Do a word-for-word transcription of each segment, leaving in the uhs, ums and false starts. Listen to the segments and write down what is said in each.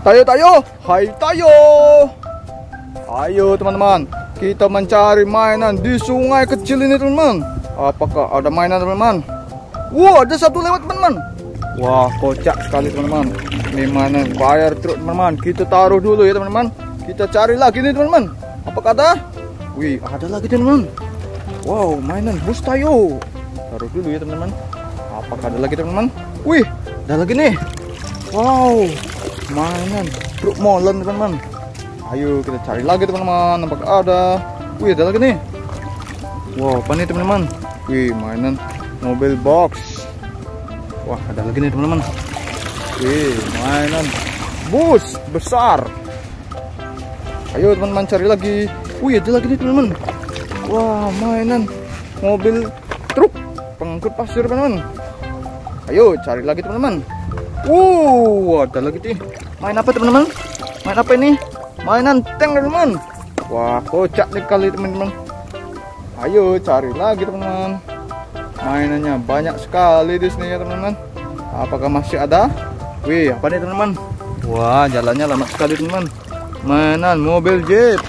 Tayo tayo, hai tayo. Ayo teman-teman, kita mencari mainan di sungai kecil ini teman-teman. Apakah ada mainan teman-teman? Wah, ada satu lewat teman-teman. Wah, kocak sekali teman-teman. Ini mainan fire truck teman-teman. Kita taruh dulu ya teman-teman. Kita cari lagi nih teman-teman. Apakah ada? Wih, ada lagi teman-teman. Wow, mainan bus tayo. Taruh dulu ya teman-teman. Apakah ada lagi teman-teman? Wih, ada lagi nih. Wow, mainan truk molen teman-teman. Ayo kita cari lagi teman-teman. Apakah ada? Wih, ada lagi nih. Wow, apa nih teman-teman? Wih, mainan mobil box. Wah, ada lagi nih teman-teman. Wih, mainan bus besar. Ayo teman-teman cari lagi. Wih, ada lagi nih teman-teman. Wah, mainan mobil truk pengangkut pasir teman-teman. Ayo cari lagi teman-teman. Wow, ada lagi nih. Main apa teman-teman? Main apa ini? Mainan tank teman-teman. Wah, kocak nih kali teman-teman. Ayo cari lagi teman-teman. Mainannya banyak sekali di sini ya teman-teman. Apakah masih ada? Wih, apa nih teman-teman? Wah, jalannya lama sekali teman-teman. Mainan mobil jeep.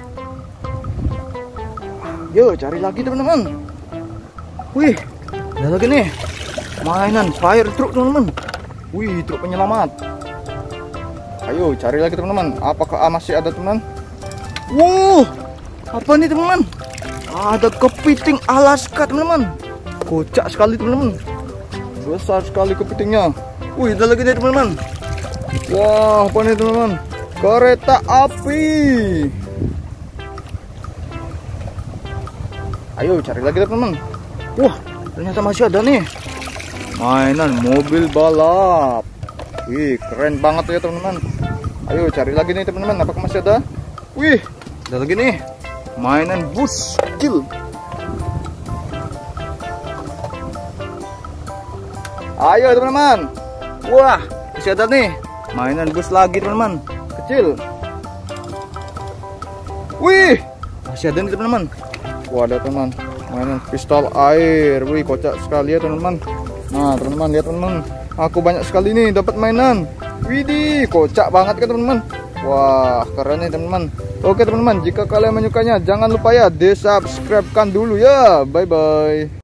Yo, cari lagi teman-teman. Wih, ada lagi nih. Mainan fire truck teman-teman. Wih, truk penyelamat. Ayo cari lagi teman-teman. Apakah masih ada teman? Wow, apa nih teman-teman? Ada kepiting Alaska teman-teman. Kocak sekali teman-teman. Besar sekali kepitingnya. Wih, ada lagi nih teman-teman. Wah, apa nih teman-teman? Kereta api. Ayo cari lagi teman-teman. Wah, ternyata masih ada nih. Mainan mobil balap. Wih, keren banget ya teman-teman. Ayo cari lagi nih teman-teman. Apakah masih ada? Wih, ada lagi nih. Mainan bus kecil. Ayo teman-teman. Wah, masih ada nih. Mainan bus lagi teman-teman. Kecil. Wih, masih ada nih teman-teman. Wah, ada teman. Mainan pistol air. Wih, kocak sekali ya teman-teman. Nah teman-teman, lihat teman-teman. Aku banyak sekali nih dapat mainan. Widih, kocak banget kan teman-teman. Wah, keren nih teman-teman. Oke teman-teman, jika kalian menyukainya jangan lupa ya di subscribe kan dulu ya. Bye bye.